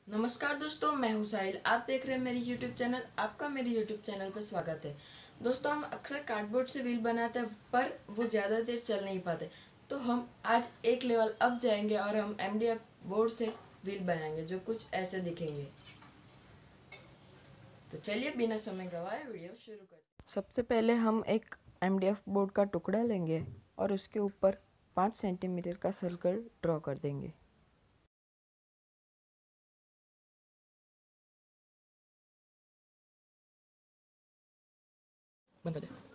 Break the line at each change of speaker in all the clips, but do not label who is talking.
नमस्कार दोस्तों, मैं हूं साहिल। आप देख रहे हैं मेरी यूट्यूब चैनल। आपका मेरे यूट्यूब चैनल पर स्वागत है। दोस्तों, हम अक्सर कार्डबोर्ड से व्हील बनाते हैं पर वो ज़्यादा देर चल नहीं पाते। तो हम आज एक लेवल अप जाएंगे और हम एमडीएफ बोर्ड से व्हील बनाएंगे जो कुछ ऐसे दिखेंगे। तो चलिए बिना समय गवाए वीडियो शुरू करते हैं। सबसे पहले हम एक एमडीएफ बोर्ड का टुकड़ा लेंगे और उसके ऊपर 5 सेंटीमीटर का सर्कल ड्रॉ कर देंगे। बंद कर दे।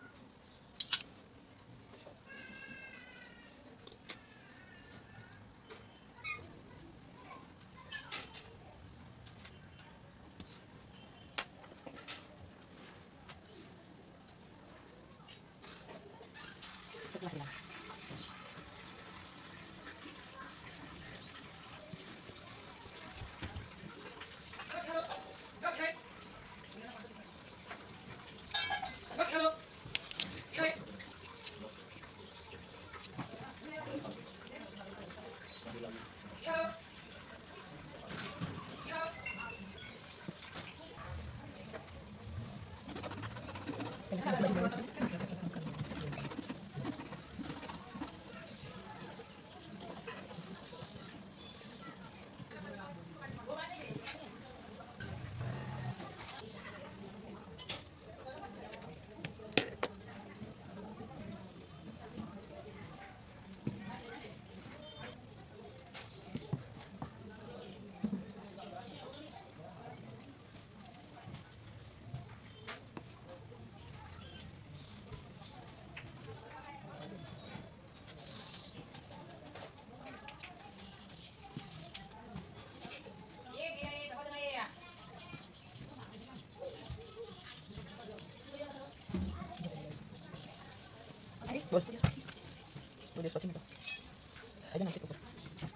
बोल बोल स्पष्ट नहीं तो आजा ना ऊपर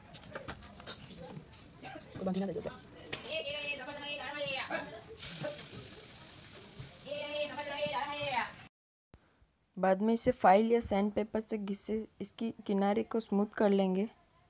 को बांधी ना दे जा। बाद में इसे फाइल या सैंड पेपर से घिसे इसकी किनारे को स्मूथ कर लेंगे।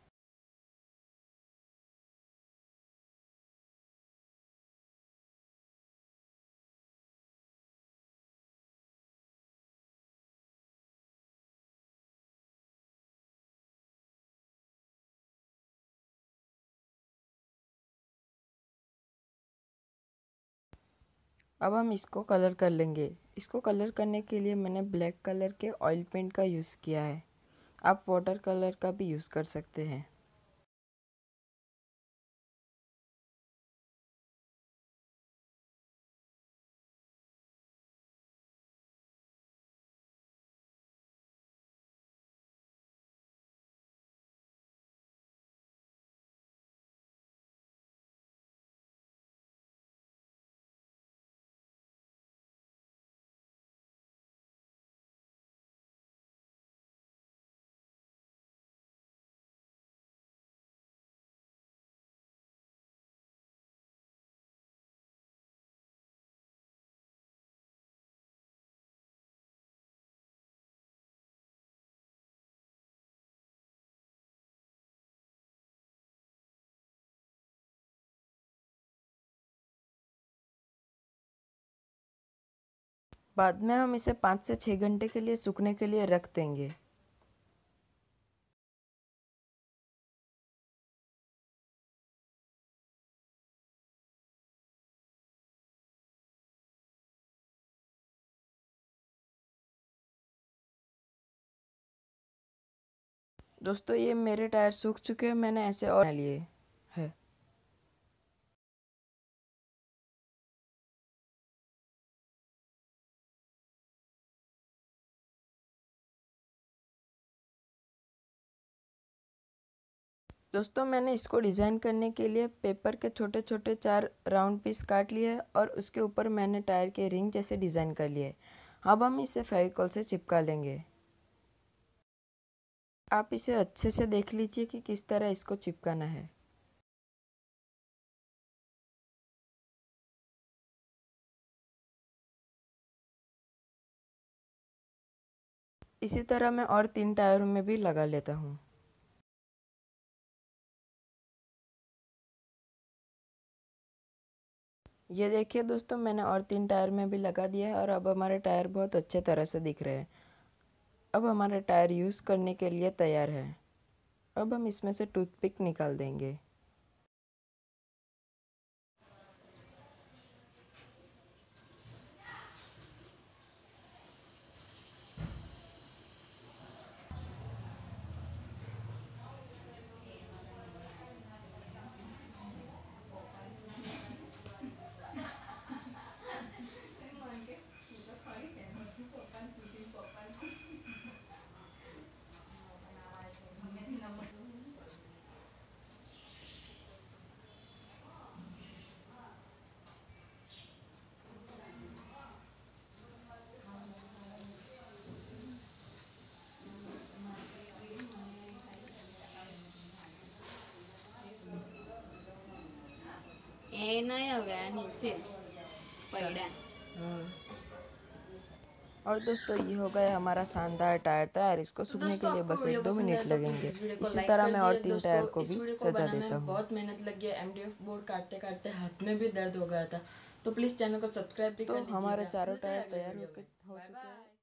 अब हम इसको कलर कर लेंगे। इसको कलर करने के लिए मैंने ब्लैक कलर के ऑयल पेंट का यूज़ किया है। आप वाटर कलर का भी यूज़ कर सकते हैं। बाद में हम इसे 5 से 6 घंटे के लिए सूखने के लिए रख देंगे। दोस्तों, ये मेरे टायर सूख चुके हैं। मैंने ऐसे और लिए है। दोस्तों, मैंने इसको डिज़ाइन करने के लिए पेपर के छोटे छोटे 4 राउंड पीस काट लिए हैं और उसके ऊपर मैंने टायर के रिंग जैसे डिज़ाइन कर लिए। अब हम इसे फेविकॉल से चिपका लेंगे। आप इसे अच्छे से देख लीजिए कि किस तरह इसको चिपकाना है। इसी तरह मैं और 3 टायरों में भी लगा लेता हूँ। ये देखिए दोस्तों, मैंने और 3 टायर में भी लगा दिया है और अब हमारे टायर बहुत अच्छे तरह से दिख रहे हैं। अब हमारे टायर यूज़ करने के लिए तैयार है। अब हम इसमें से टूथपिक निकाल देंगे।
એ નહીં હવે આ નીચે પડ્યા।
और दोस्तों, ये हो गया हमारा शानदार टायर तैयार। इसको
तो
सूखने
दोस्तों
के लिए
आपको
बस
वीडियो
1-2
पसंद
मिनट
आया तो
लगेंगे।
प्लीज़ इस वीडियो को
इसी
लाइक
तरह
कर
मैं और
दीजिए।
3 टायर
दोस्तों
को
इस
भी
वीडियो को
सजा
बनाने
देता
में
हूँ।
बहुत मेहनत लगी है। एमडीएफ बोर्ड काटते काटते हाथ में भी दर्द हो गया था। तो प्लीज़ चैनल को सब्सक्राइब भी
तो
कर
हमारे
लीजिएगा।
चारों
मिलते हैं
टायर
अगले
तैयार
वीडियो
हो
में।
चुके
बाय
हैं।
बाय।